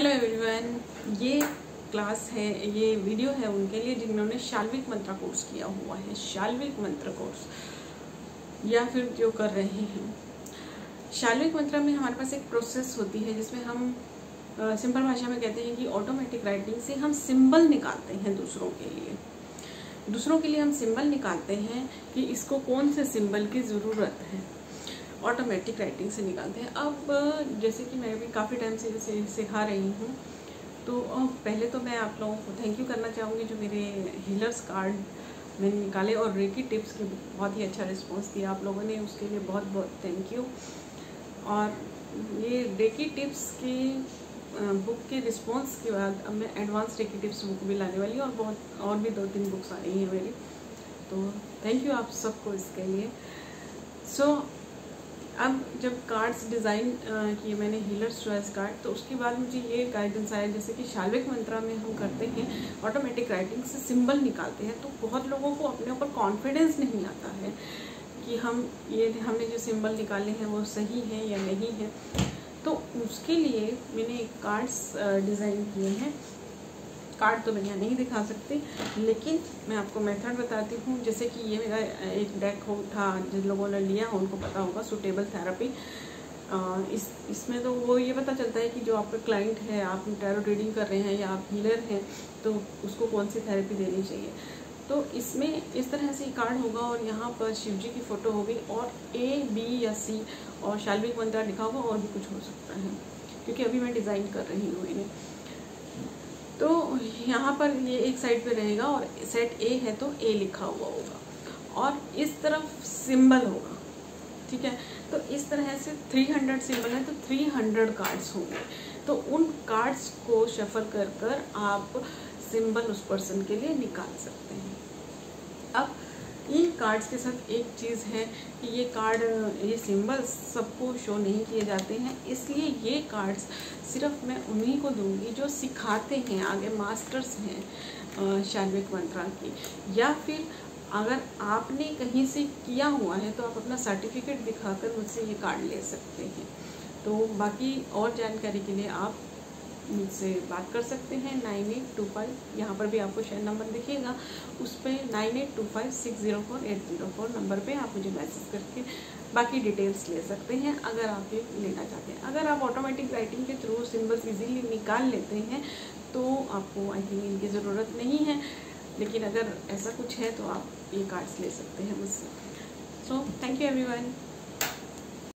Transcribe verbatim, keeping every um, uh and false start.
Hello everyone, ये class है, ये वीडियो है उनके लिए जिन्होंने शाल्विक मंत्र कोर्स किया हुआ है। शाल्विक मंत्र कोर्स या फिर जो कर रहे हैं। शाल्विक मंत्र में हमारे पास एक प्रोसेस होती है जिसमें हम सिंपल भाषा में कहते हैं कि ऑटोमेटिक राइटिंग से हम सिंबल निकालते हैं दूसरों के लिए दूसरों के लिए हम सिंबल निकालते हैं कि इसको कौन से सिंबल की ज़रूरत है। ऑटोमेटिक राइटिंग से निकालते हैं। अब जैसे कि मैं भी काफ़ी टाइम से जैसे सिखा रही हूँ, तो पहले तो मैं आप लोगों को थैंक यू करना चाहूँगी जो मेरे हीलर्स कार्ड मैंने निकाले और रेकी टिप्स की बहुत ही अच्छा रिस्पांस दिया आप लोगों ने, उसके लिए बहुत बहुत थैंक यू। और ये रेकी टिप्स की बुक के रिस्पांस के बाद अब मैं एडवांस रेकी टिप्स बुक भी लाने वाली हूँ और बहुत और भी दो तीन बुक्स आ रही हैं मेरी, तो थैंक यू आप सबको इसके लिए। सो so, अब जब कार्ड्स डिज़ाइन किए मैंने हीलर्स चॉइस कार्ड, तो उसके बाद मुझे ये गाइडेंस आया जैसे कि शाल्विक मंत्रा में हम करते हैं ऑटोमेटिक राइटिंग से सिंबल निकालते हैं, तो बहुत लोगों को अपने ऊपर कॉन्फिडेंस नहीं आता है कि हम ये हमने जो सिंबल निकाले हैं वो सही है या नहीं है। तो उसके लिए मैंने कार्ड्स डिज़ाइन किए हैं। कार्ड तो मैं यहाँ नहीं दिखा सकती, लेकिन मैं आपको मेथड बताती हूँ। जैसे कि ये मेरा एक डेक हो था, जिन लोगों ने लिया हो उनको पता होगा, सुटेबल थेरेपी। इस इसमें तो वो ये पता चलता है कि जो आपका क्लाइंट है, आप टैरो रीडिंग कर रहे हैं या आप हीलर हैं, तो उसको कौन सी थेरेपी देनी चाहिए। तो इसमें इस तरह से कार्ड होगा और यहाँ पर शिव जी की फ़ोटो होगी और ए बी या सी और शाल्विक मंत्र लिखा होगा, और भी कुछ हो सकता है क्योंकि अभी मैं डिज़ाइन कर रही हूँ इन्हें। तो यहाँ पर ये एक साइड पे रहेगा और सेट ए है तो ए लिखा हुआ होगा और इस तरफ सिंबल होगा, ठीक है। तो इस तरह से तीन सौ सिंबल है तो तीन सौ कार्ड्स होंगे, तो उन कार्ड्स को शफल कर कर आप सिंबल उस पर्सन के लिए निकाल सकते हैं। अब इन कार्ड्स के साथ एक चीज़ है कि ये कार्ड ये सिंबल्स सबको शो नहीं किए जाते हैं, इसलिए ये कार्ड्स सिर्फ मैं उन्हीं को दूंगी जो सिखाते हैं, आगे मास्टर्स हैं शाल्विक मंत्रा की, या फिर अगर आपने कहीं से किया हुआ है तो आप अपना सर्टिफिकेट दिखाकर मुझसे ये कार्ड ले सकते हैं। तो बाकी और जानकारी के लिए आप मुझसे बात कर सकते हैं नाइन एट टू फाइव, यहाँ पर भी आपको शेयर नंबर दिखेगा, उस पर nine eight two five six zero four eight zero four number पे आप मुझे मैसेज करके बाकी डिटेल्स ले सकते हैं अगर आप ये लेना चाहते हैं। अगर आप ऑटोमेटिक राइटिंग के थ्रू सिंबल्स इजीली निकाल लेते हैं तो आपको आई थिंक इनकी ज़रूरत नहीं है, लेकिन अगर ऐसा कुछ है तो आप ये कार्ड्स ले सकते हैं मुझसे। So thank you everyone.